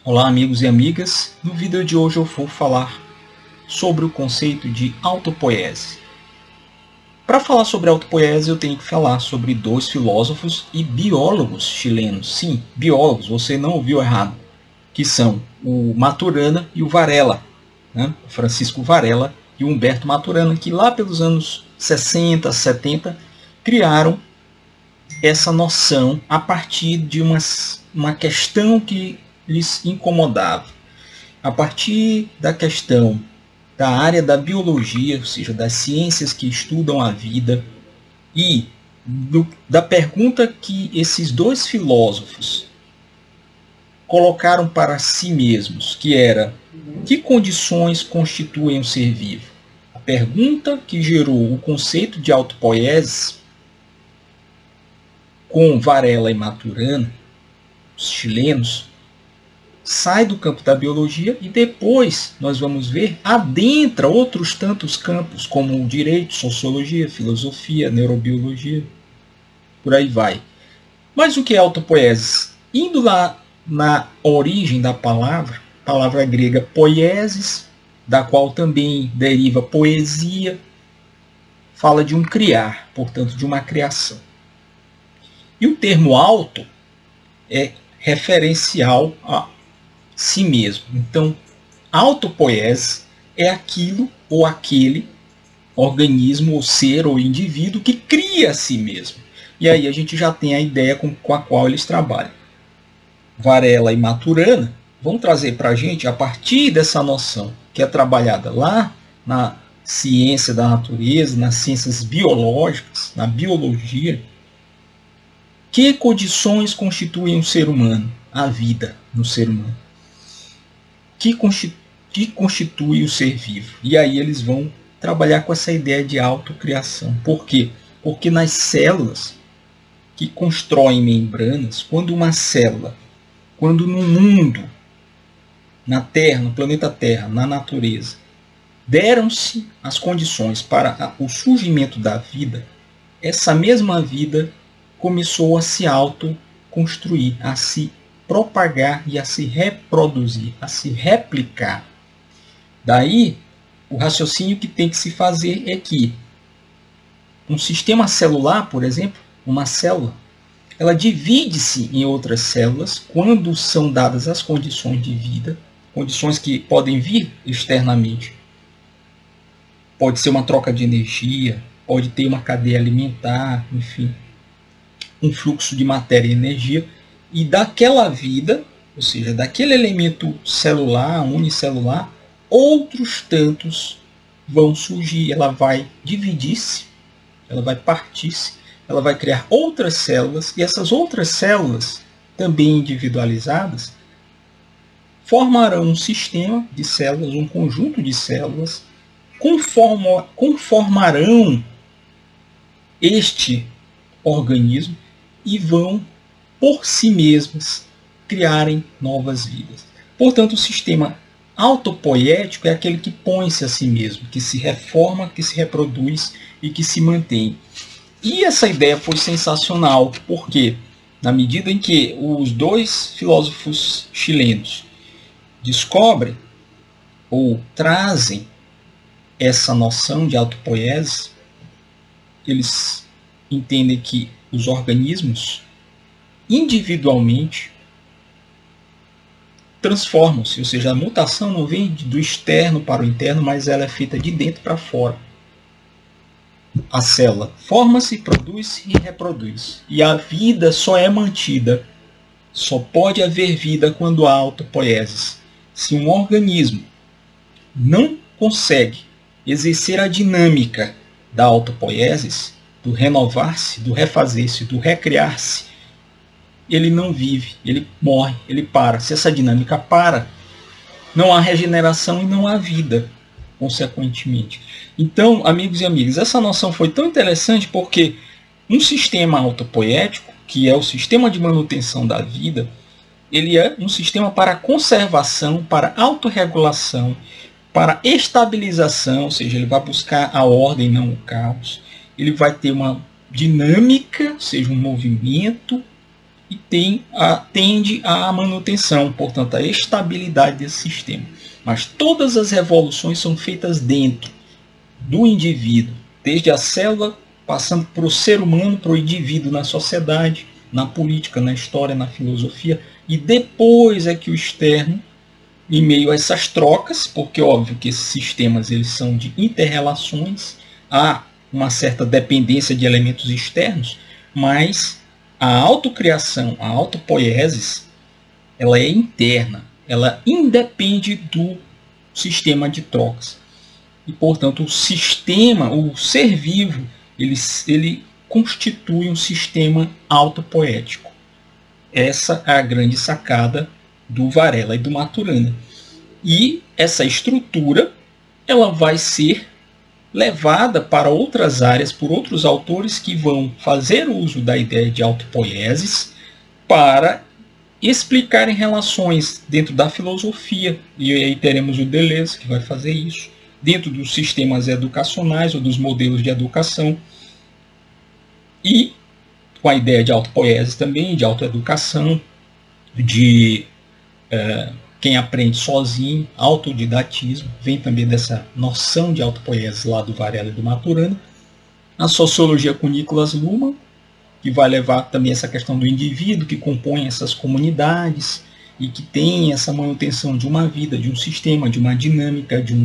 Olá amigos e amigas, no vídeo de hoje eu vou falar sobre o conceito de autopoiese. Para falar sobre autopoiese eu tenho que falar sobre dois filósofos e biólogos chilenos. Sim, biólogos, você não ouviu errado, que são o Maturana e o Varela, né? O Francisco Varela e o Humberto Maturana, que lá pelos anos 60, 70 criaram essa noção a partir de uma questão que lhes incomodava. A partir da questão da área da biologia, ou seja, das ciências que estudam a vida, e da pergunta que esses dois filósofos colocaram para si mesmos, que era: que condições constituem um ser vivo? A pergunta que gerou o conceito de autopoiese com Varela e Maturana, os chilenos, sai do campo da biologia e depois nós vamos ver adentra outros tantos campos como o direito, sociologia, filosofia, neurobiologia, por aí vai. Mas o que é autopoiesis? Indo lá na origem da palavra grega poiesis, da qual também deriva poesia, fala de um criar, portanto de uma criação. E o termo auto é referencial a si mesmo. Então, autopoiese é aquilo ou aquele organismo, ou ser, ou indivíduo que cria a si mesmo. E aí a gente já tem a ideia com a qual eles trabalham. Varela e Maturana vão trazer para a gente, a partir dessa noção que é trabalhada lá na ciência da natureza, nas ciências biológicas, na biologia, que condições constituem um ser humano, a vida no ser humano? Que constitui o ser vivo? E aí eles vão trabalhar com essa ideia de autocriação. Por quê? Porque nas células que constroem membranas, quando uma célula, quando no mundo, na Terra, no planeta Terra, na natureza, deram-se as condições para o surgimento da vida, essa mesma vida começou a se autoconstruir, a se propagar e a se reproduzir, a se replicar. Daí, o raciocínio que tem que se fazer é que um sistema celular, por exemplo, uma célula, ela divide-se em outras células quando são dadas as condições de vida, condições que podem vir externamente. Pode ser uma troca de energia, pode ter uma cadeia alimentar, enfim, um fluxo de matéria e energia, e daquela vida, ou seja, daquele elemento celular, unicelular, outros tantos vão surgir. Ela vai dividir-se, ela vai partir-se, ela vai criar outras células, e essas outras células, também individualizadas, formarão um sistema de células, um conjunto de células, conformarão este organismo e vão, por si mesmas, criarem novas vidas. Portanto, o sistema autopoético é aquele que põe-se a si mesmo, que se reforma, que se reproduz e que se mantém. E essa ideia foi sensacional, porque na medida em que os dois filósofos chilenos descobrem ou trazem essa noção de autopoiese, eles entendem que os organismos individualmente transformam-se, ou seja, a mutação não vem do externo para o interno, mas ela é feita de dentro para fora. A célula forma-se, produz-se e reproduz. E a vida só é mantida, só pode haver vida quando há autopoiese. Se um organismo não consegue exercer a dinâmica da autopoiese, do renovar-se, do refazer-se, do recriar-se, ele não vive, ele morre, ele para. Se essa dinâmica para, não há regeneração e não há vida, consequentemente. Então, amigos e amigas, essa noção foi tão interessante porque um sistema autopoético, que é o sistema de manutenção da vida, ele é um sistema para conservação, para autorregulação, para estabilização, ou seja, ele vai buscar a ordem, não o caos. Ele vai ter uma dinâmica, ou seja, um movimento, e tende à manutenção, portanto, à estabilidade desse sistema. Mas todas as revoluções são feitas dentro do indivíduo, desde a célula, passando para o ser humano, para o indivíduo na sociedade, na política, na história, na filosofia, e depois é que o externo, em meio a essas trocas, porque óbvio que esses sistemas eles são de interrelações, há uma certa dependência de elementos externos, mas a autocriação, a autopoiesis, ela é interna, ela independe do sistema de trocas. E, portanto, o sistema, o ser vivo, ele constitui um sistema autopoético. Essa é a grande sacada do Varela e do Maturana. E essa estrutura ela vai ser levada para outras áreas por outros autores que vão fazer uso da ideia de autopoiesis para explicarem relações dentro da filosofia. E aí teremos o Deleuze, que vai fazer isso, dentro dos sistemas educacionais ou dos modelos de educação. E com a ideia de autopoiesis também, de autoeducação, de quem aprende sozinho, autodidatismo, vem também dessa noção de autopoiesis lá do Varela e do Maturana. A sociologia com Niklas Luhmann, que vai levar também essa questão do indivíduo que compõe essas comunidades e que tem essa manutenção de uma vida, de um sistema, de uma dinâmica, de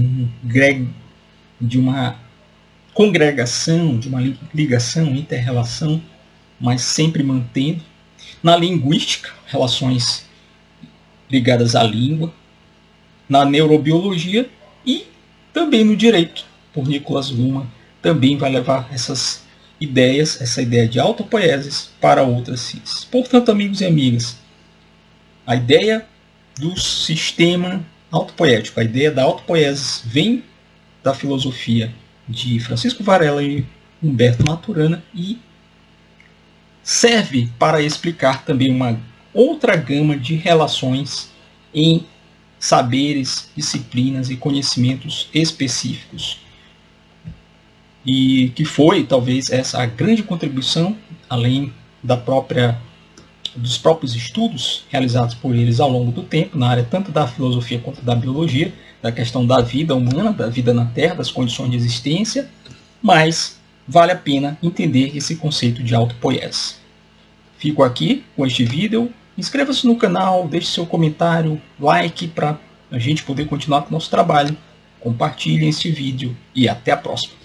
uma congregação, de uma ligação, inter-relação, mas sempre mantendo. Na linguística, relações ligadas à língua, na neurobiologia e também no direito, por Niklas Luhmann, também vai levar essas ideias, essa ideia de autopoiesis para outras ciências. Portanto, amigos e amigas, a ideia do sistema autopoético, a ideia da autopoiesis vem da filosofia de Francisco Varela e Humberto Maturana e serve para explicar também uma outra gama de relações em saberes, disciplinas e conhecimentos específicos. E que foi, talvez, essa a grande contribuição, além dos próprios estudos realizados por eles ao longo do tempo, na área tanto da filosofia quanto da biologia, da questão da vida humana, da vida na Terra, das condições de existência, mas vale a pena entender esse conceito de autopoiesis. Fico aqui com este vídeo. Inscreva-se no canal, deixe seu comentário, like para a gente poder continuar com o nosso trabalho. Compartilhem este vídeo e até a próxima.